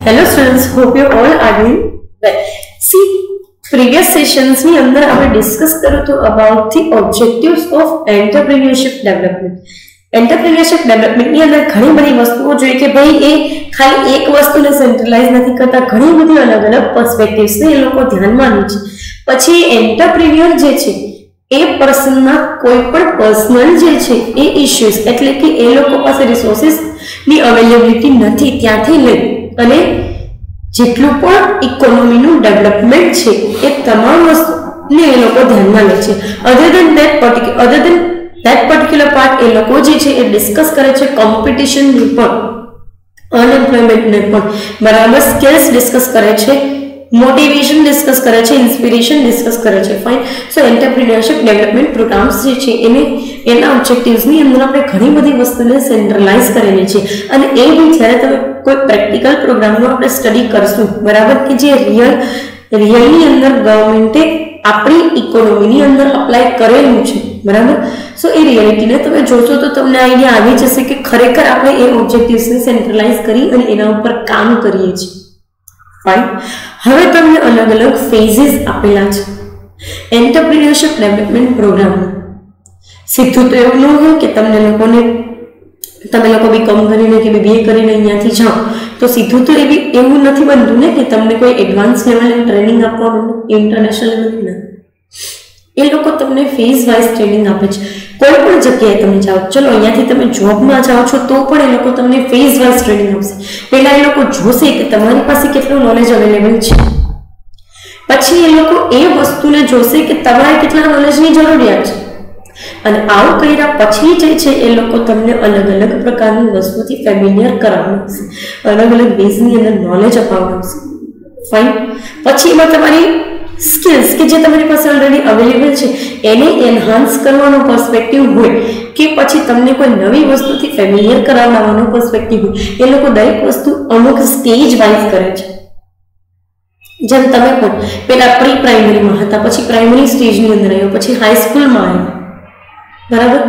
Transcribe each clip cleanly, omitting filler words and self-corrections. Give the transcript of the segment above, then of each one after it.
Hello students, hope you all are doing well. See, previous sessions ની અંદર આપણે discuss કર્યું હતું about the objectives of entrepreneurship development. Entrepreneurship development ની અંદર ઘણી બધી વસ્તુઓ જોઈએ કે ભાઈ એ ખાલી એક વસ્તુને સેન્ટ્રલાઇઝ નથી કરતા, ઘણી બધી અલગ અલગ પર્સપેક્ટિવ્સ ને એ લોકો ધ્યાનમાં લે છે. પછી એન્ટરપ્રિન્યોર જે છે એ પર્સનના કોઈ પણ પર્સનલ જે છે એ ઇશ્યુઝ એટલે કે એ લોકો પાસે રિસોર્સિસ ની અવેલેબિલિટી નથી ત્યાંથી લઈ અને જેટલું પણ ઇકોનોમીનું ડેવલપમેન્ટ છે એ તમામ વસ્તુને એ લોકો ધ્યાનમાં લે છે. Other than that particular part એ લોકો જે છે એ ડિસ્કસ કરે છે કોમ્પિટિશનની પણ, અનએમ્પ્લોયમેન્ટને પણ, બરાબર સ્કિલ્સ ડિસ્કસ કરે છે, મોટિવેશન ડિસ્કસ કરે છે, ઇન્સ્પિરેશન ડિસ્કસ કરે છે. Fine. So entrepreneurship development programs જે છે એને એના ઓબ્જેક્ટિવ્સની અંદર આપણે ઘણી બધી વસ્તુને સેન્ટ્રલાઇઝ કરેલી છે અને એ બી જ્યારે તમે કોઈ પ્રેક્ટિકલ પ્રોગ્રામનો આપણે સ્ટડી કરશું, બરાબર, કે જે રિયલની અંદર ગવર્મેન્ટે આપણી ઇકોનોમીની અંદર અપ્લાય કરેલું છે, બરાબર. સો એ રિયાલિટીને તમે જોશો તો તમને આઈડિયા આવી જશે કે ખરેખર આપણે એ ઓબ્જેક્ટિવ્સને સેન્ટ્રલાઇઝ કરી અને એના ઉપર કામ કરીએ છીએ. ફાઇન. હવે તમને અલગ અલગ ફેઝિસ આપેલા છે એન્ટરપ્રિન્યોરશિપ ડેવલપમેન્ટ પ્રોગ્રામમાં. સીધું તો એવું ન હોય કે તમે લોકો બીકોમ કરીને કે બીબીએ કરીને અહીંયાથી જાઓ તો સીધું તો એવું નથી બનતું ને કે તમને કોઈ એડવાન્સ લેવલની ટ્રેનિંગ આપવાનું, ઇન્ટરનેશનલ લેવલની. એ લોકો તમને ફેઝ વાઇઝ ટ્રેનિંગ આપે છે. કોઈ પણ જગ્યાએ તમે જાઓ, ચલો અહીંયાથી તમે જોબમાં જાઓ છો તો પણ એ લોકો તમને ફેઝ વાઇઝ ટ્રેનિંગ આપશે. પહેલા એ લોકો જોશે કે તમારી પાસે કેટલું નોલેજ અવેલેબલ છે, પછી એ લોકો એ વસ્તુને જોશે કે તમારે કેટલા નોલેજની જરૂરિયાત છે અને આવું કર્યા પછી જે છે એ લોકો તમને અલગ અલગ પ્રકારની વસ્તુથી ફેમિલિયર કરાવશે, અલગ અલગ બેઝની અંદર નોલેજ અપાવશે. ફાઇન. પછી એમાં તમારી સ્કિલ્સ કે જે તમારી પાસે ઓલરેડી અવેલેબલ છે એને એન્હાન્સ કરવાનો પર્સપેક્ટિવ હોય કે પછી તમને કોઈ નવી વસ્તુથી ફેમિલિયર કરાવવાનો પર્સપેક્ટિવ હોય, એ લોકો દરેક વસ્તુ અમુક સ્ટેજ વાઇઝ કરે છે. જેમ તમે પણ પહેલા પ્રી પ્રાઇમરીમાં હતા, પછી પ્રાઇમરી સ્ટેજની અંદર આવ્યો, પછી હાઈસ્કૂલમાં આવ્યો, બરાબર.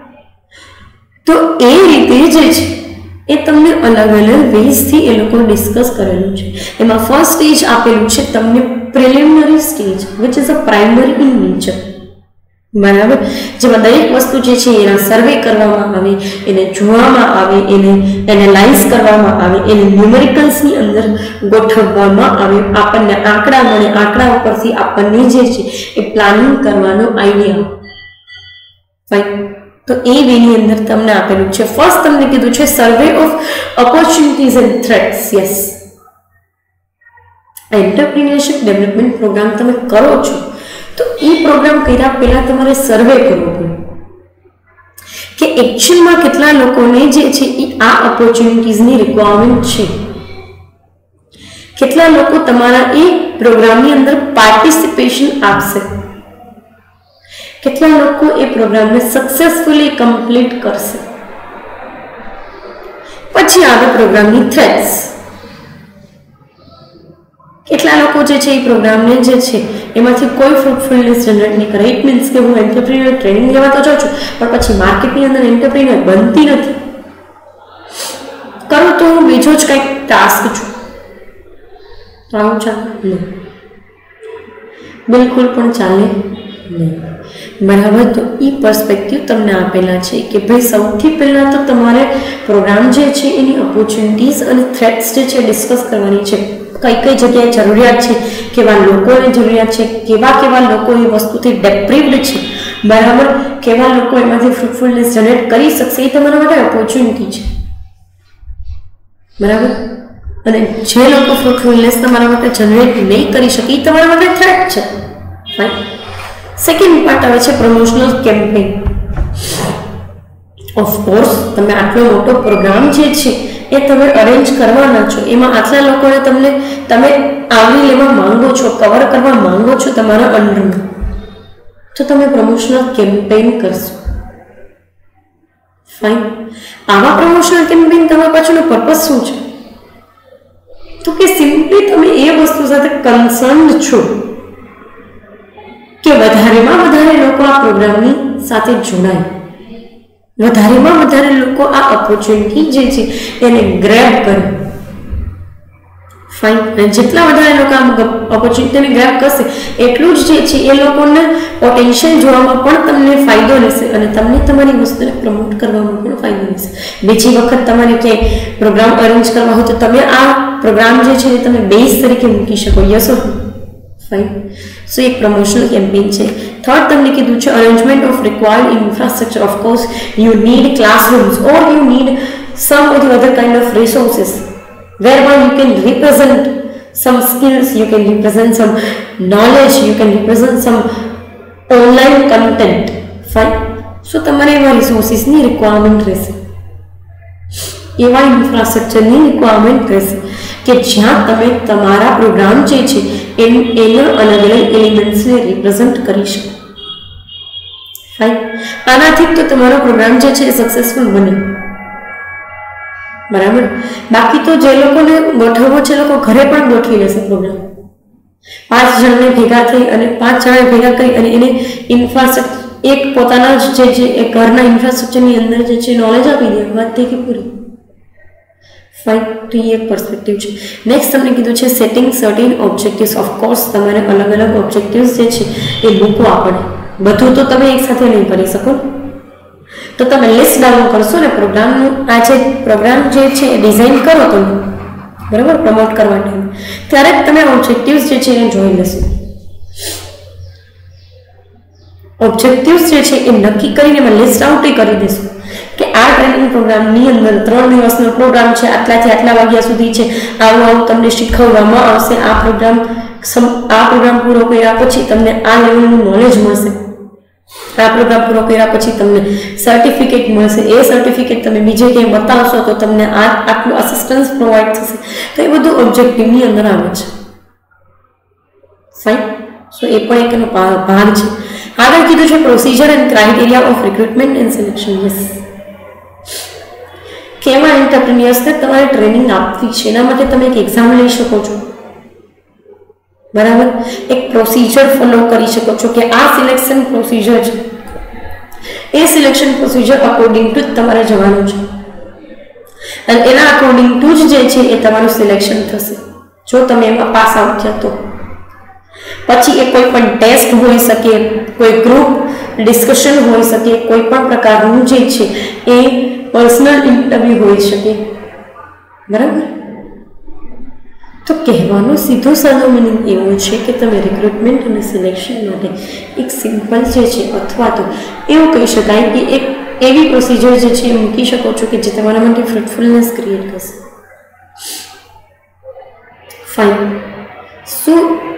તો એ રીતે જે છે એ તમને અલગ અલગ વેઝથી એ લોકો ડિસ્કસ કરેલું છે. એમાં ફર્સ્ટ સ્ટેજ આપેલું છે તમને preliminary stage which is a primary in nature, બરાબર, જેમાં દરેક વસ્તુ જે છે એના સર્વે કરવામાં આવે, એને જોવામાં આવે, એને એનાલાઇઝ કરવામાં આવે, એને ન્યુમેરિકલ્સની અંદર ગોઠવવામાં આવે, આપણને આંકડા મળે, આંકડા ઉપરથી આપણને જે છે એ પ્લાનિંગ કરવાનો આઈડિયા. ફાઇન. તો એ વેની અંદર તમને આપેલું છે. ફર્સ્ટ તમને કીધું છે survey of opportunities and threats. Yes, entrepreneurship development program તમે કરો છો તો એ પ્રોગ્રામ કર્યા પહેલા તમારે સર્વે કરવો પડે કે એકચ્યુઅલમાં કેટલા લોકોને જે છે એ આ ઓપોર્ચ્યુનિટીઝની રિક્વાયરમેન્ટ છે, કેટલા લોકો તમારા એ પ્રોગ્રામની અંદર પાર્ટિસિપેશન આપશે, કેટલા લોકો એ પ્રોગ્રામને સક્સેસફુલી કમ્પ્લીટ કરશે. પછી આવે પ્રોગ્રામની થ્રેટ્સ. કેટલા લોકો જે છે એ પ્રોગ્રામને જે છે એમાંથી કોઈ ફ્રૂટફુલનેસ જનરેટ નહીં કરે. ઇટ મીન્સ કે હું એન્ટરપ્રિન્યોર ટ્રેનિંગ લેવા તો જાઉં છું પણ પછી માર્કેટની અંદર એન્ટરપ્રિન્યોર બનતી નથી. કરું તો હું બીજો જ કંઈક ટાસ્ક છું. આવું ચાલે નહીં, બિલકુલ પણ ચાલે નહીં, બરાબર. તો એ પર્સપેક્ટિવ તમને આપેલા છે કે ભાઈ સૌથી પહેલાં તો તમારે પ્રોગ્રામ જે છે એની ઓપોર્ચ્યુનિટીઝ અને થ્રેટ્સ જે છે ડિસ્કસ કરવાની છે. કઈ કઈ જગ્યાએ જરૂરિયાત છે, કેવા લોકોને જરૂરિયાત છે, કેવા લોકો એ વસ્તુથી ડેપ્રિવ્ડ છે, બરાબર, કેવા લોકો એમાંથી ફ્રૂટફુલનેસ જનરેટ કરી શકશે, એ તમારા માટે ઓપોર્ચ્યુનિટી છે, બરાબર. અને જે લોકો ફ્રૂટફુલનેસ તમારા માટે જનરેટ નહીં કરી શકે એ તમારા માટે થ્રેટ છે. ફાઇન. સેકન્ડ પાર્ટ આવે છે પ્રમોશનલ કેમ્પેઇન. ઓફકોર્સ તમે આટલો મોટો પ્રોગ્રામ જે છે એ તમે અરેન્જ કરવાના છો, એમાં આટલા લોકોને તમે આવરી લેવા માંગો છો, કવર કરવા માંગો છો તમારા અંડરમાં, તો તમે પ્રમોશનલ કેમ્પેઇન કરશો. ફાઇન. આવા પ્રમોશનલ કેમ્પેઇન કરવા પાછળનો પર્પસ શું છે? તો કે સિમ્પલી તમે એ વસ્તુ સાથે કન્સર્ન છો કે વધારેમાં વધારે લોકો આ પ્રોગ્રામની સાથે જોડાય, વધારેમાં વધારે લોકો આ ઓપોર્ચ્યુનિટી જે છે એને ગ્રેબ કરે. અને જેટલા વધારે લોકો આ ઓપોર્ચ્યુનિટીને ગ્રેબ કરશે એટલું જ જે છે એ લોકોને પોટેન્શિયલ જોવામાં પણ તમને ફાયદો રહેશે અને તમને તમારી વસ્તુને પ્રમોટ કરવામાં પણ ફાયદો રહેશે. બીજી વખત તમારે ક્યાંય પ્રોગ્રામ અરેન્જ કરવા હોય તો તમે આ પ્રોગ્રામ જે છે એ તમે બેઝ તરીકે મૂકી શકો. Yes or fine. સો એક પ્રમોશનલ કેમ્પેન છે. થર્ડ તમને કીધું છે arrangement of required infrastructure. Of course you need classrooms or you need some of the other kind of resources whereby you can represent some skills, you can represent some knowledge, you can represent some online content. Fine. So તમારે એવા રિસોર્સિસની requirement રહેશે, એવા ઇન્ફ્રાસ્ટ્રક્ચરની requirement રહેશે કે જ્યાં તમે તમારા programme જે છે એના અલગ અલગ એલિમેન્ટ્સને રિપ્રેઝન્ટ કરી શકો. ફાઇન. આનાથી તો તમારો પ્રોગ્રામ જે છે એ સક્સેસફુલ બને. બરાબર. બાકી તો જે લોકોને ગોઠવવો છે લોકો ઘરે પણ ગોઠવી લેશે પ્રોગ્રામ. 5 જણને ભેગા થઈ અને 5 જણા ભેગા કરી અને એને ઇન્ફ્રાસ્ટ્રક્ચર એક પોતાના જ જે છે એ ઘરના ઇન્ફ્રાસ્ટ્રક્ચરની અંદર જે છે નોલેજ આપી દે, વાત થઈ કે પૂરી. ફાઇન. તો એ એક પર્સપેક્ટિવ છે. નેક્સ્ટ તમને કીધું છે સેટિંગ સર્ટેન ઓબ્જેક્ટિવ્સ. ઓફકોર્સ તમારે અલગ અલગ ઓબ્જેક્ટિવ્સ જે છે એ મૂકવા પડે. બધું તો તમે એકસાથે નહીં કરી શકો, તો તમે લિસ્ટ ડાઉન કરશો ને પ્રોગ્રામનું. આ જે પ્રોગ્રામ જે છે એ ડિઝાઇન કરો તમે, બરાબર, પ્રમોટ કરવા ટાઈમ, ત્યારે જ તમે ઓબ્જેક્ટિવ્સ જે છે એને જોઈ લેશો. ઓબ્જેક્ટિવ્સ જે છે એ નક્કી કરીને એમાં લિસ્ટ આઉટ કરી દેશો કે આ ટ્રેનિંગ પ્રોગ્રામની અંદર 3 દિવસનો પ્રોગ્રામ છે, આટલાથી આટલા વાગ્યા સુધી છે, આવું આવું તમને શીખવવામાં આવશે. આ પ્રોગ્રામ પૂરો કર્યા પછી તમને આ લેવલનું નોલેજ મળશે. આ પ્રોગ્રામ પૂરો કર્યા પછી તમને સર્ટિફિકેટ મળશે. એ સર્ટિફિકેટ તમે બીજે ક્યાંય બતાવશો તો તમને આટલું અસિસ્ટન્સ પ્રોવાઈડ થશે. તો એ બધું ઓબ્જેક્ટિવની અંદર આવે છે. ફાઇન. સો એ પણ એક એનો ભાગ છે. આગળ કીધું છે procedure and criteria of recruitment and selection. Yes. કેવા એન્ટરપ્રિન્યોર્સને તમારે ટ્રેનિંગ આપવી છે એના માટે તમે એક એક્ઝામ લઈ શકો છો, બરાબર. એક પ્રોસિજર ફોલો કરી શકો છો કે આ સિલેક્શન પ્રોસિજર છે, એ સિલેક્શન પ્રોસિજર અકોર્ડિંગ ટુ તમારે જવાનું છે અને એના અકોર્ડિંગ ટુ જ જે છે એ તમારું સિલેક્શન થશે જો તમે એમાં પાસ આઉટ થયા તો. પછી એ કોઈ પણ ટેસ્ટ હોઈ શકે, કોઈ ગ્રુપ ડિસ્કશન હોઈ શકે, કોઈ પણ પ્રકારનું જે છે એ પર્સનલ ઇન્ટરવ્યુ હોઈ શકે, બરાબર. તો કહેવાનો સીધો સાદો મિનિંગ એવો છે કે તમે રિક્રુટમેન્ટ અને સિલેક્શન માટે એક સિમ્પલ જે છે અથવા તો એવું કહી શકાય કે એક એવી પ્રોસિજર જે છે એ મૂકી શકો છો કે જે તમારા માટે ફ્રૂટફુલનેસ ક્રિએટ કરશે. ફાઇન. સો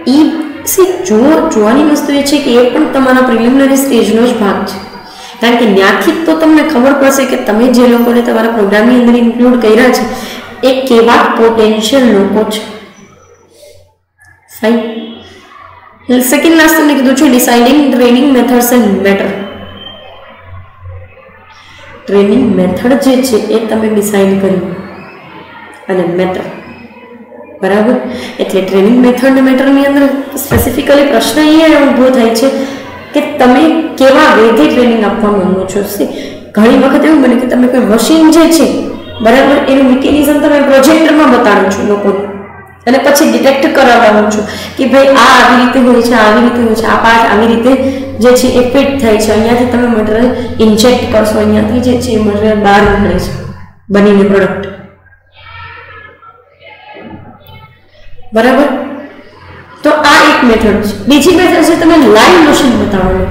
જોવાની વસ્તુ એ છે કે એ પણ તમારા પ્રિલિમિનરી સ્ટેજનો જ ભાગ છે, કારણ કે ત્યાંથી તો તમને ખબર પડશે કે તમે જે લોકોને તમારા પ્રોગ્રામની અંદર ઇન્ક્લુડ કર્યા છે એ કેવા પોટેન્શિયલ લોકો છે. ફાઇન. સેકન્ડ લાસ્ટ તમને કીધું છે deciding training methods and matter. Training method જે છે એ તમે ડિસાઇડ કરી અને મેટર, બરાબર. એટલે ટ્રેનિંગ મેથડ ને મેટરની અંદર સ્પેસિફિકલી પ્રશ્ન એ ઊભો થાય છે કે તમે કેવા વેથી ટ્રેનિંગ આપવા માંગો છો. ઘણી વખત એવું બને કે તમે કોઈ મશીન જે છે, બરાબર, એનું મિકેનિઝમ તમે પ્રોજેક્ટરમાં બતાડો છો લોકોને અને પછી ડિટેક્ટ કરાવવાનો છો કે ભાઈ આ આવી રીતે હોય છે, આવી રીતે હોય છે, આ પાર્ટ આવી રીતે જે છે એ ફિટ થાય છે, અહીંયાથી તમે મટીરિયલ ઇન્જેક્ટ કરશો, અહીંયાથી જે છે એ મટીરિયલ બહાર નીકળે છે બનીને પ્રોડક્ટ, બરાબર. તો આ એક મેથડ છે. બીજી મેથડ છે તમે લાઈવ મશીન બતાવવાનું.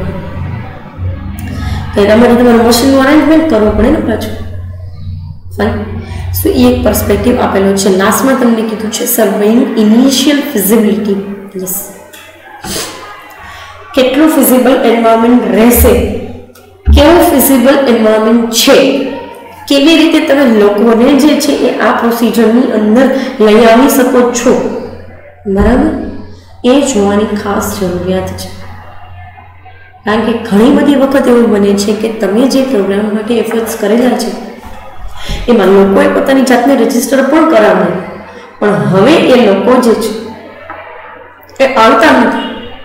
તો એના માટે તમારે મશીનનું અરેન્જમેન્ટ કરવું પડે ને પાછું. ફાઇન. સો એ એક પર્સપેક્ટિવ આપેલો છે. લાસ્ટમાં તમને કીધું છે સર્વેઇંગ ઇનિશિયલ ફિઝિબિલિટી. યસ. કેટલું ફિઝિબલ એન્વાયરમેન્ટ રહેશે, કેવું ફિઝિબલ એન્વાયરમેન્ટ છે, કેવી રીતે તમે લોકોને જે છે એ આ પ્રોસિજરની અંદર લઈ આવી શકો છો, બરાબર, એ જોવાની ખાસ જરૂરિયાત છે. કારણ કે ઘણી બધી વખત એવું બને છે કે તમે જે પ્રોગ્રામ માટે એફર્ટ્સ કરેલા છે એમાં લોકોએ પોતાની જાતને રજીસ્ટર પણ કરાવ્યું, પણ હવે એ લોકો જે છે એ આવતા નથી.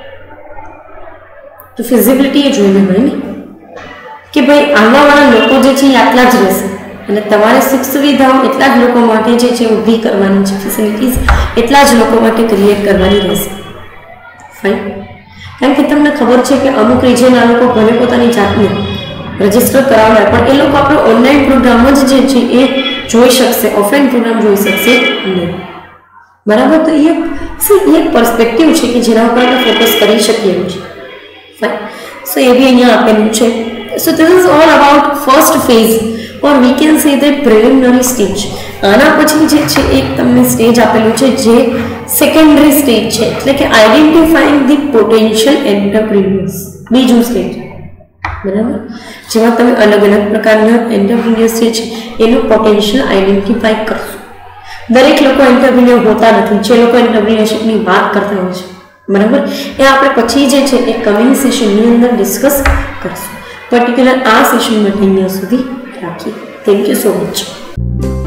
તો ફિઝિબિલિટી એ જોઈને હોય ને કે ભાઈ આવાવાળા લોકો જે છે એ આટલા જ રહેશે, અને તમારે સુખ સુવિધાઓ એટલા જ લોકો માટે જે છે ઊભી કરવાની છે, ફેસિલિટીઝ એટલા જ લોકો માટે ક્રિએટ કરવાની રહેશે. ફાઇન. કારણ કે તમને ખબર છે કે અમુક રિજનના લોકો ભલે પોતાની જાતને રજીસ્ટર કરાવડાય પણ એ લોકો આપણો ઓનલાઈન પ્રોગ્રામ જ જે છે એ જોઈ શકશે, ઓફલાઈન પ્રોગ્રામ જોઈ શકશે નહીં. બરાબર. તો એ એક પર્સપેક્ટિવ છે કે જેના ઉપર આપણે ફોકસ કરી શકીએ એવું છે. ફાઇન. સો એ બી અહીંયા આપેલું છે. So this is all about first phase or we can say the preliminary stage. આના પછી જે છે એક તમને સ્ટેજ આપેલું છે જે સેકન્ડરી સ્ટેજ છે, એટલે કે આઈડેન્ટિફાઈંગ ધી પોટેન્શિયલ એન્ટરપ્રિન્યોર્સ. બીજું સ્ટેજ. બરાબર. જેમાં તમે અલગ અલગ પ્રકારના એન્ટરપ્રિન્યોર્સ જે છે એનું પોટેન્શિયલ આઈડેન્ટિફાઈ કરશો. દરેક લોકો એન્ટરપ્રિન્યોર હોતા નથી. જે લોકો એન્ટરપ્રિન્યોરશિપની વાત કરતા હોય છે, બરાબર, એ આપણે પછી જે છે એ કમિંગ સેશનની અંદર ડિસ્કસ કરશું. પર્ટિક્યુલર આ સેશન માટે અહીંયા સુધી રાખીએ. Thank you so much.